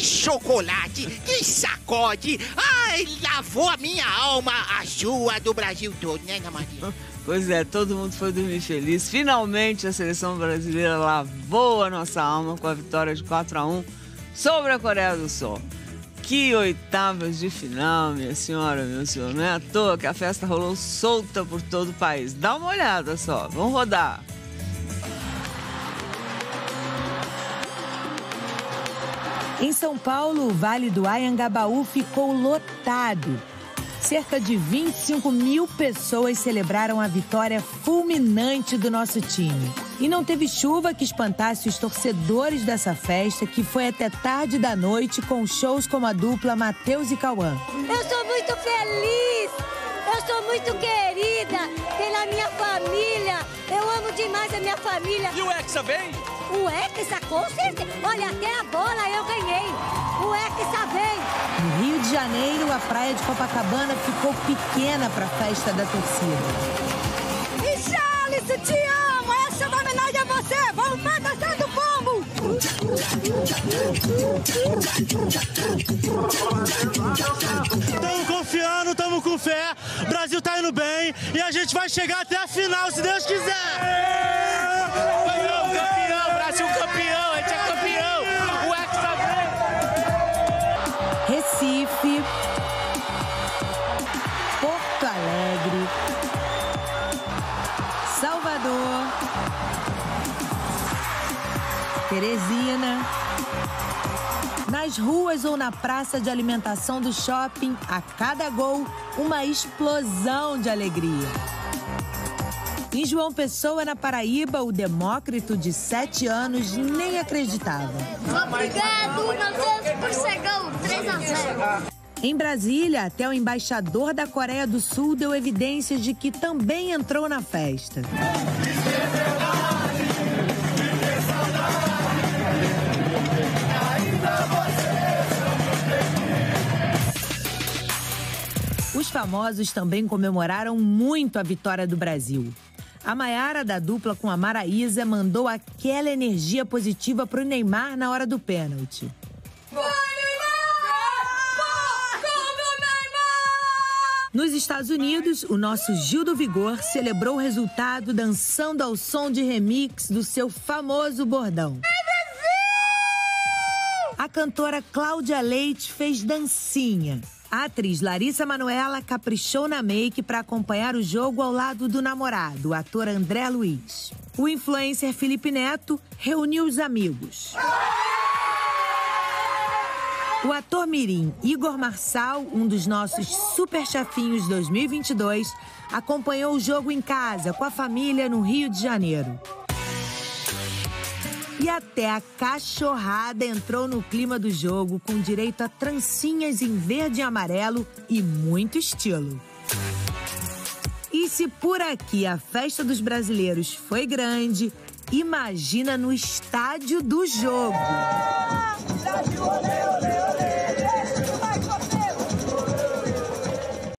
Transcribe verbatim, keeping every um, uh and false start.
que chocolate, que sacode. Ai, lavou a minha alma, a sua, do Brasil todo, né, Namadinha? Pois é, todo mundo foi dormir feliz. Finalmente a seleção brasileira lavou a nossa alma com a vitória de quatro a um sobre a Coreia do Sul. Que oitavas de final, minha senhora, meu senhor. Não é à toa que a festa rolou solta por todo o país. Dá uma olhada só, vamos rodar. Em São Paulo, o Vale do Anhangabaú ficou lotado. Cerca de vinte e cinco mil pessoas celebraram a vitória fulminante do nosso time. E não teve chuva que espantasse os torcedores dessa festa, que foi até tarde da noite com shows como a dupla Matheus e Cauã. Eu sou muito feliz, eu sou muito querida pela minha família. Eu amo demais a minha família. E o Hexa vem? O Hexa, com certeza. Olha, até a bola eu ganhei. O Hexa vem. No Rio de Janeiro, a praia de Copacabana ficou pequena para a festa da torcida. E Charles, te amo! Essa é uma homenagem a você! Vamos pra dançar do pombo! Estamos confiando, estamos com fé. O Brasil tá indo bem e a gente vai chegar até a final, se Deus quiser. Campeão, campeão, Brasil campeão, a gente é campeão. O Hexa vem. Recife, Porto Alegre, Salvador, Teresina. Nas ruas ou na praça de alimentação do shopping, a cada gol, uma explosão de alegria. Em João Pessoa, na Paraíba, o Demócrito, de sete anos, nem acreditava. Obrigado, meu Deus, por ser gol, três a zero. Em Brasília, até o embaixador da Coreia do Sul deu evidências de que também entrou na festa. Os famosos também comemoraram muito a vitória do Brasil. A Maiara, da dupla com a Maraísa, mandou aquela energia positiva pro Neymar na hora do pênalti. Nos Estados Unidos, o nosso Gil do Vigor celebrou o resultado dançando ao som de remix do seu famoso bordão. A cantora Cláudia Leite fez dancinha. A atriz Larissa Manoela caprichou na make para acompanhar o jogo ao lado do namorado, o ator André Luiz. O influencer Felipe Neto reuniu os amigos. O ator mirim Igor Marçal, um dos nossos super chefinhos dois mil e vinte e dois, acompanhou o jogo em casa com a família no Rio de Janeiro. E até a cachorrada entrou no clima do jogo, com direito a trancinhas em verde e amarelo e muito estilo. E se por aqui a festa dos brasileiros foi grande, imagina no estádio do jogo.